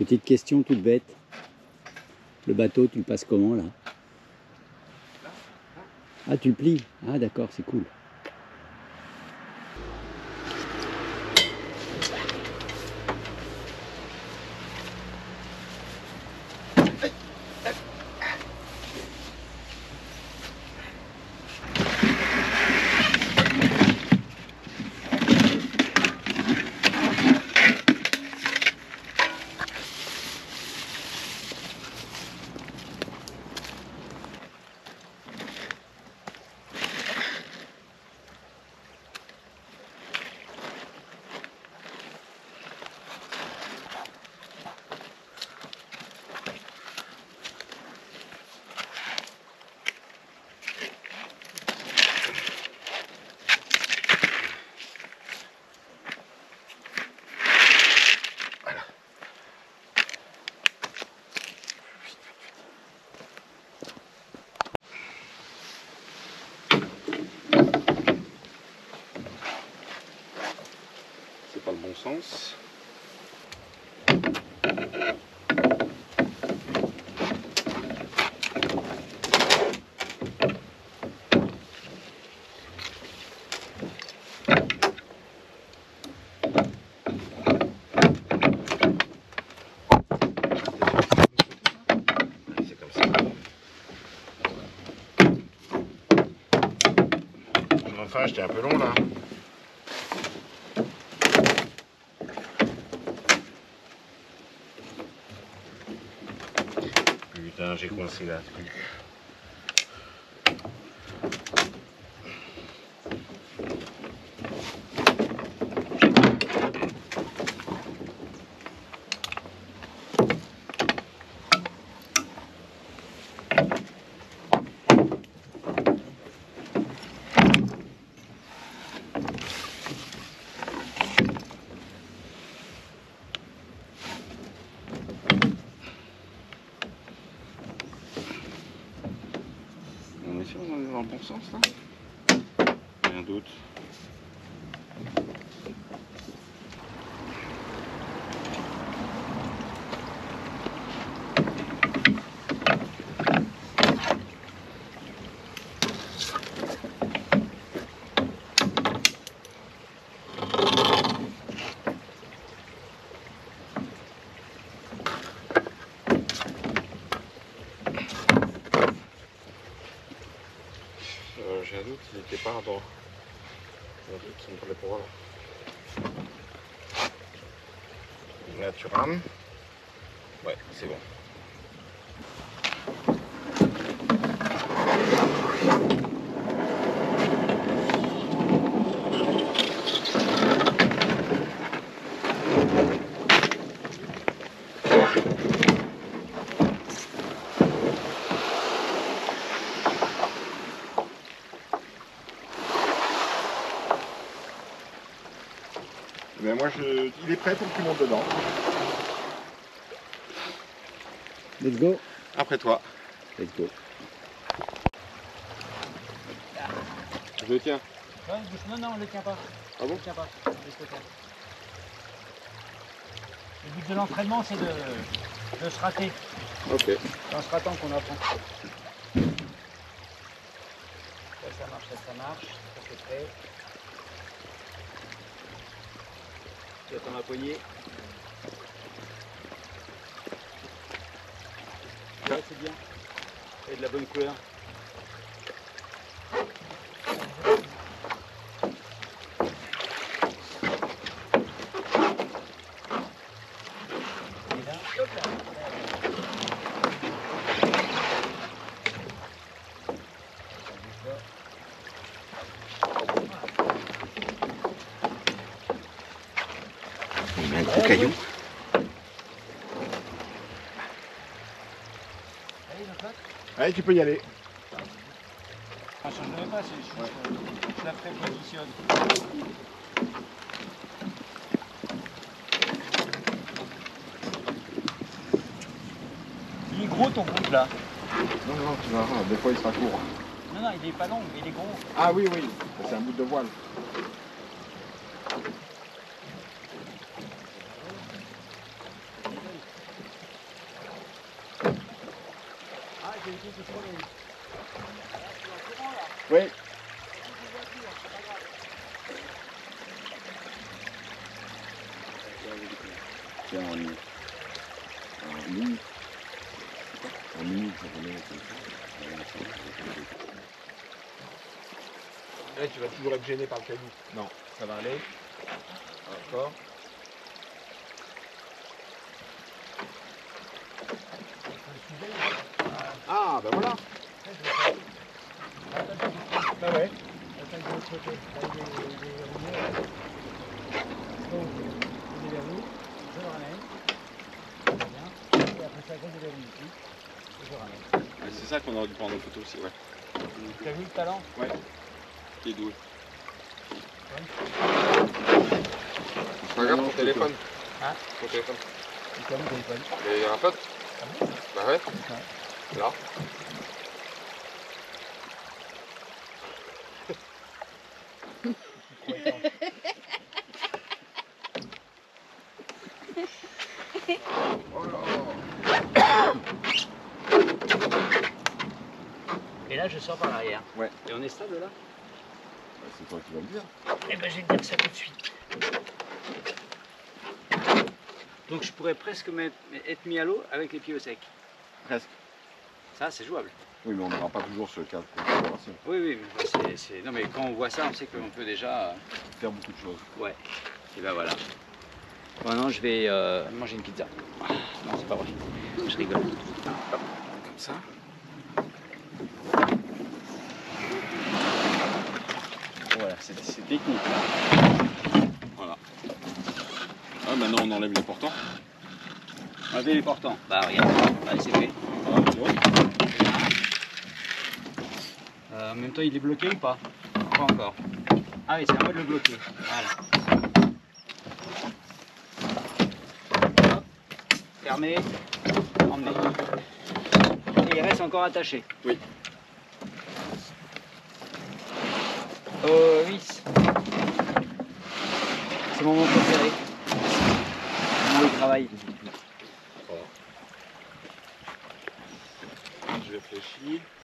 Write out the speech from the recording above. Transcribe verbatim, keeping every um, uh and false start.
Petite question toute bête. Le bateau, tu le passes comment là? Ah, tu le plies? Ah d'accord, c'est cool. Pas le bon sens. C'est comme ça. Enfin, j'étais un peu long là. Putain, j'ai coincé là, truc. On est sûr qu'on est dans le bon sens là? Rien d'autre. Euh, j'ai un doute, il n'était pas à bord. J'ai un doute, ça me parlait pour voir. Là, tu rames. Ouais, c'est bon. Mais moi, je... il est prêt pour que tu montes dedans. Let's go. Après toi. Let's go. Je le tiens. Ouais, non, non, on ne le tient pas. Ah bon? On ne le tient pas. Laisse le faire. Le but de l'entraînement, c'est de, de se rater. Ok. C'est en se ratant qu'on apprend. Ça, ça marche, ça, ça marche. Ça, c'est prêt. Tu attends ma poignée. Ouais, c'est bien. Et de la bonne couleur. Et là, hop là. On met un gros caillou. Allez, donc là. Allez, tu peux y aller. Ah, ça ne le pas, c'est juste, Ouais. euh, je la prépositionne. Il est gros ton bout là. Non, non, tu vas voir, des fois il sera court. Non, non, il est pas long, mais il est gros. Ah oui, oui, c'est un bout de voile. Oui. C'est un, un mini. Un mini, ça remet comme ça. Là, tu vas toujours être gêné par le caillou. Non, ça va aller. Encore. Ah, ben voilà. Bah ouais. Attaque de l'autre côté. Là, il est verrouillé. Donc, il est verrouillé. Je le ramène. Bien. Et après ça, quand il est verrouillé ici, je le ramène. C'est ça qu'on aurait dû prendre en photo aussi, ouais. Tu as vu le talent? Ouais. Qui est doué. Regarde ton téléphone. Hein? Ton téléphone. Tu as vu le téléphone? Mais il y a un pote. Ah bon? Bah ouais. Là. Et là, je sors par l'arrière. Ouais. Et on est stable là? C'est toi qui vas me dire. Eh ben, je vais te dire ça tout de suite. Donc, je pourrais presque mettre- être mis à l'eau avec les pieds au sec. Presque. Ça, c'est jouable. Oui, mais on n'aura pas toujours ce cadre de configuration. Oui, oui, mais c'est, c'est- non, mais quand on voit ça, on sait qu'on peut déjà. euh, Faire beaucoup de choses. Ouais. Et ben voilà. Maintenant, je vais euh, manger une pizza. Non, c'est pas vrai. Je rigole. Hop, comme ça. Voilà, c'est, c'est technique. Voilà. Ah, maintenant on enlève les portants. Enlever les portants. Bah, regarde. Allez, c'est fait. Ah, tu vois. Euh, en même temps, il est bloqué ou pas? Pas encore. Ah oui, c'est à moi de le bloquer. Voilà. Hop. Fermé. Emmené. Et il reste encore attaché. Oui. Oh oui. C'est mon moment préféré. Le moment où il travaille. Je réfléchis.